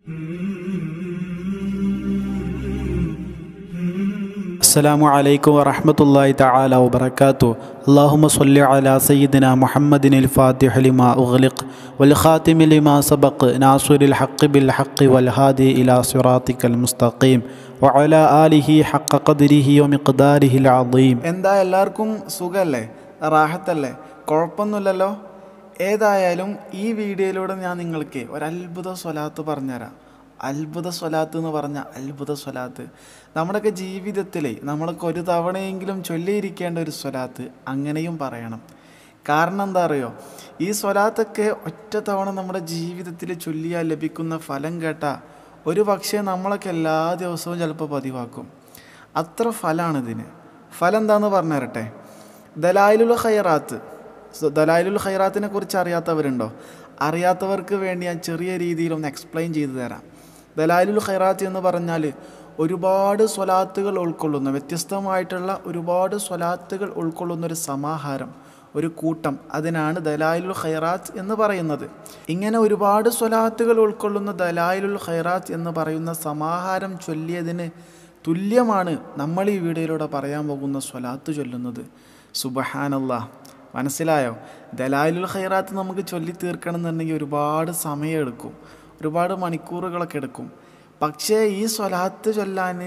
السلام عليكم ورحمة الله تعالى وبركاته. اللهم صل على سيدنا محمد الفاتح لما أغلق والخاتم لما سبق ناصر الحق بالحق والهادي إلى صراطك المستقيم وعلى آله حق قدره ومقداره العظيم. എന്താ എല്ലാവർക്കും സുഖല്ലേ, റാഹത്തല്ലേ, കുഴപ്പമൊന്നുമില്ലല്ലോ? ഏതായാലും ഈ വീഡിയോയിലൂടെ ഞാൻ നിങ്ങൾക്ക് ഒരത്ഭുത സ്വലാത്ത് പറഞ്ഞുതരാം. അത്ഭുത സ്വലാത്ത് എന്ന് പറഞ്ഞാൽ അത്ഭുത സ്വലാത്ത് നമ്മുടെയൊക്കെ ജീവിതത്തിൽ നമ്മളൊക്കെ ഒരു തവണയെങ്കിലും ചൊല്ലിയിരിക്കേണ്ട ഒരു സ്വലാത്ത്, അങ്ങനെയും പറയണം. കാരണം എന്താ അറിയോ, ഈ സ്വലാത്തൊക്കെ ഒറ്റ തവണ നമ്മുടെ ജീവിതത്തിൽ ചൊല്ലിയാൽ ലഭിക്കുന്ന ഫലം കേട്ടാൽ ഒരു പക്ഷേ നമ്മളൊക്കെ എല്ലാ ദിവസവും ചിലപ്പോൾ പതിവാക്കും. അത്ര ഫലമാണിതിന്. ഫലം എന്താണെന്ന് പറഞ്ഞു തരട്ടെ. ദലായിലുൽ ഖൈറാത്ത്, ദലായിലുൽ ഖൈറാത്തിനെ കുറിച്ച് അറിയാത്തവരുണ്ടോ? അറിയാത്തവർക്ക് വേണ്ടി ഞാൻ ചെറിയ രീതിയിലൊന്ന് എക്സ്പ്ലെയിൻ ചെയ്തു തരാം. ദലായിലുൽ ഖൈറാത്ത് എന്ന് പറഞ്ഞാൽ ഒരുപാട് സ്വലാത്തുകൾ ഉൾക്കൊള്ളുന്ന, വ്യത്യസ്തമായിട്ടുള്ള ഒരുപാട് സ്വലാത്തുകൾ ഉൾക്കൊള്ളുന്ന ഒരു സമാഹാരം, ഒരു കൂട്ടം, അതിനാണ് ദലായിലുൽ ഖൈറാത്ത് എന്ന് പറയുന്നത്. ഇങ്ങനെ ഒരുപാട് സ്വലാത്തുകൾ ഉൾക്കൊള്ളുന്ന ദലായിലുൽ ഖൈറാത്ത് എന്ന് പറയുന്ന സമാഹാരം ചൊല്ലിയതിന് തുല്യമാണ് നമ്മൾ ഈ വീഡിയോയിലൂടെ പറയാൻ പോകുന്ന സ്വലാത്ത് ചൊല്ലുന്നത്. സുബ്ഹാനല്ലാഹ്. മനസ്സിലായോ? ദലായിലുൽ ഖൈറാത്ത് നമുക്ക് ചൊല്ലി തീർക്കണം എന്നുണ്ടെങ്കിൽ ഒരുപാട് സമയമെടുക്കും, ഒരുപാട് മണിക്കൂറുകളൊക്കെ എടുക്കും. പക്ഷേ ഈ സ്വലാത്ത് ചൊല്ലാൻ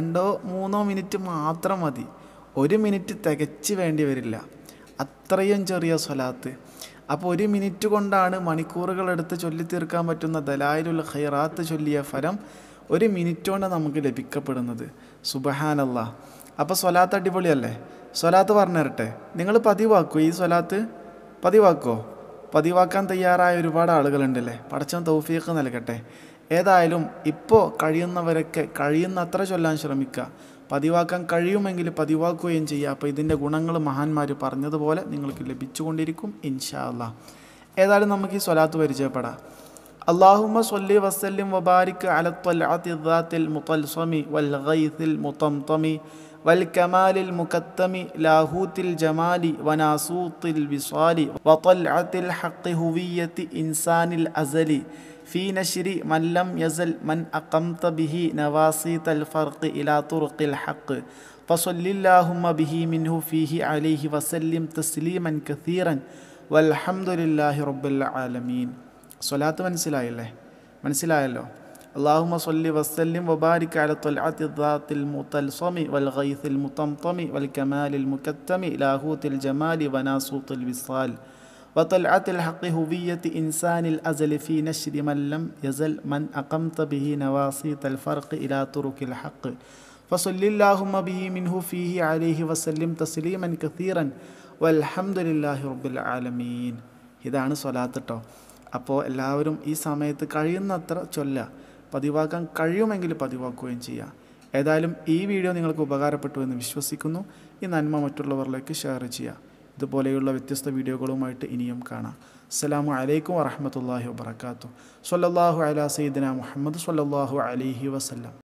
2-3 മിനിറ്റ് മാത്രം മതി. 1 മിനിറ്റ് തികച്ച് വേണ്ടി വരില്ല, അത്രയും ചെറിയ സ്വലാത്ത്. അപ്പോൾ 1 മിനിറ്റ് കൊണ്ടാണ് മണിക്കൂറുകളെടുത്ത് ചൊല്ലി തീർക്കാൻ പറ്റുന്ന ദലായിലുൽ ഖൈറാത്ത് ചൊല്ലിയ ഫലം 1 മിനിറ്റ് കൊണ്ട് നമുക്ക് ലഭിക്കപ്പെടുന്നത്. സുബ്ഹാനല്ലാഹ്. അപ്പോൾ സ്വലാത്ത് അടിപൊളിയല്ലേ? സ്വലാത്ത് പറഞ്ഞു തരട്ടെ. നിങ്ങൾ പതിവാക്കുമോ? ഈ സ്വലാത്ത് പതിവാക്കുമോ? പതിവാക്കാൻ തയ്യാറായ ഒരുപാട് ആളുകളുണ്ടല്ലേ. പടച്ചവൻ തൗഫീഖ് നൽകട്ടെ. ഏതായാലും ഇപ്പോൾ കഴിയുന്നവരൊക്കെ കഴിയുന്നത്ര ചൊല്ലാൻ ശ്രമിക്കുക. പതിവാക്കാൻ കഴിയുമെങ്കിൽ പതിവാക്കുകയും ചെയ്യുക. അപ്പോൾ ഇതിൻ്റെ ഗുണങ്ങൾ മഹാന്മാർ പറഞ്ഞതുപോലെ നിങ്ങൾക്ക് ലഭിച്ചുകൊണ്ടിരിക്കും ഇൻഷാ അല്ലാഹ്. ഏതായാലും നമുക്ക് ഈ സ്വലാത്ത് പരിചയപ്പെടാം. അല്ലാഹുമ്മ സ്വല്ലി വസല്ലിം വബാരിക് അല ത്വൽഅത്തി ദാത്തിൽ മുതൽസമി വൽ ഗൈസിൽ മുതംതമി വൽ കമാലിൽ മുകത്തമി ലാഹൂത്തിൽ ജമാലി വനാസൂത്തിൽ വിസ്വാലി വത്വൽഅത്തിൽ ഹഖ് ഹുവിയത്തി ഇൻസാനിൽ അസലി ഫീ നശ്രി മൻ ലം യസൽ മൻ അഖംത ബിഹി നവാസീതൽ ഫർഖ് ഇലാ തുറുഖിൽ ഹഖ് ഫസല്ലില്ലാഹുമ്മ ബിഹി മിൻഹു ഫീഹി അലൈഹി വസല്ലിം തസ്ലീമൻ കസീറൻ വൽഹംദുലില്ലാഹി റബ്ബിൽ ആലമീൻ. സ്വലാത്ത് മനസ്സിലായല്ലേ? മനസ്സിലായല്ലോ? اللهم صل وسلم وبارك على طلعة الذات المتلصم والغيث المطمطم والكمال المكتم لاهوت الجمال وناسوط الوصال وطلعة الحق هوية إنسان الأزل في نشر من لم يزل من أقمت به نواصيت الفرق إلى ترك الحق فصل اللهم به منه فيه عليه وسلم تسليما كثيرا والحمد لله رب العالمين. ഇതാണ് സ്വലാത്ത് കേട്ടോ. അപ്പോൾ എല്ലാവരും ഈ സമയത്ത് കഴിയുന്നത്ര ചൊല്ലുക. പതിവാക്കാൻ കഴിയുമെങ്കിൽ പതിവാക്കുകയും ചെയ്യുക. ഏതായാലും ഈ വീഡിയോ നിങ്ങൾക്ക് ഉപകാരപ്പെട്ടു എന്ന് വിശ്വസിക്കുന്നു. ഈ നന്മ മറ്റുള്ളവരിലേക്ക് ഷെയർ ചെയ്യുക. ഇതുപോലെയുള്ള വ്യത്യസ്ത വീഡിയോകളുമായിട്ട് ഇനിയും കാണാം. അസ്സലാമു അലൈക്കും വറഹ്മത്തുള്ളാഹി വബറകാതുഹു. സ്വല്ലല്ലാഹു അലാ സയ്യിദിനാ മുഹമ്മദ് സ്വല്ലല്ലാഹു അലൈഹി വസല്ലം.